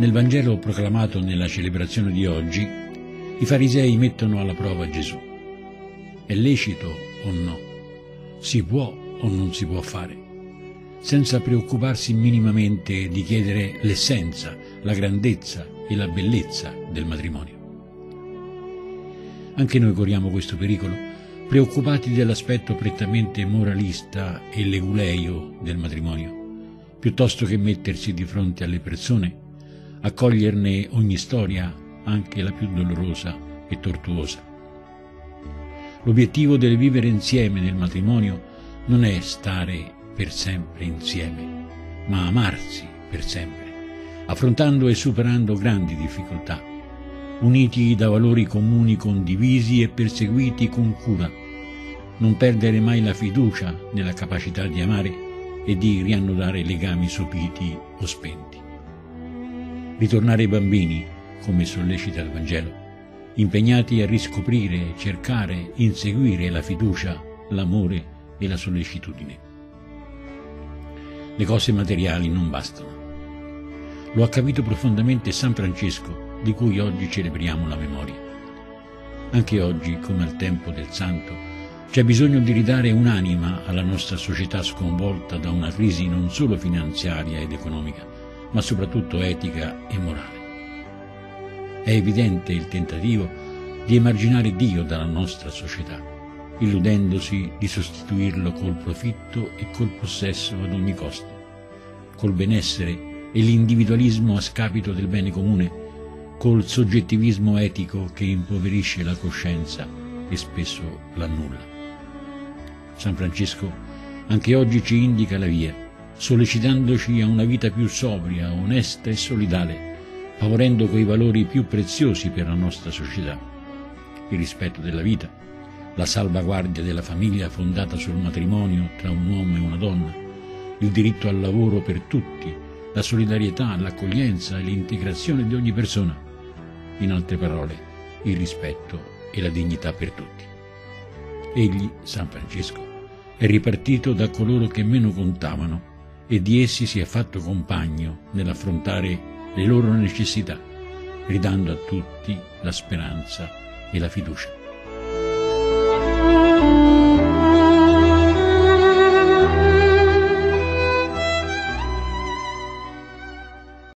Nel Vangelo proclamato nella celebrazione di oggi, i farisei mettono alla prova Gesù. È lecito o no? Si può o non si può fare? Senza preoccuparsi minimamente di chiedere l'essenza, la grandezza e la bellezza del matrimonio. Anche noi corriamo questo pericolo, preoccupati dell'aspetto prettamente moralista e leguleio del matrimonio, piuttosto che mettersi di fronte alle persone, accoglierne ogni storia, anche la più dolorosa e tortuosa. L'obiettivo del vivere insieme nel matrimonio non è stare per sempre insieme, ma amarsi per sempre, affrontando e superando grandi difficoltà, uniti da valori comuni condivisi e perseguiti con cura, non perdere mai la fiducia nella capacità di amare e di riannodare legami sopiti o spenti. Ritornare bambini, come sollecita il Vangelo, impegnati a riscoprire, cercare, inseguire la fiducia, l'amore e la sollecitudine. Le cose materiali non bastano. Lo ha capito profondamente San Francesco, di cui oggi celebriamo la memoria. Anche oggi, come al tempo del Santo, c'è bisogno di ridare un'anima alla nostra società sconvolta da una crisi non solo finanziaria ed economica, ma soprattutto etica e morale. È evidente il tentativo di emarginare Dio dalla nostra società, illudendosi di sostituirlo col profitto e col possesso ad ogni costo, col benessere e l'individualismo a scapito del bene comune, col soggettivismo etico che impoverisce la coscienza e spesso l'annulla. San Francesco anche oggi ci indica la via, sollecitandoci a una vita più sobria, onesta e solidale, favorendo quei valori più preziosi per la nostra società: il rispetto della vita, la salvaguardia della famiglia fondata sul matrimonio tra un uomo e una donna, il diritto al lavoro per tutti, la solidarietà, l'accoglienza e l'integrazione di ogni persona. In altre parole, il rispetto e la dignità per tutti. Egli, San Francesco, è ripartito da coloro che meno contavano e di essi si è fatto compagno nell'affrontare le loro necessità, ridando a tutti la speranza e la fiducia.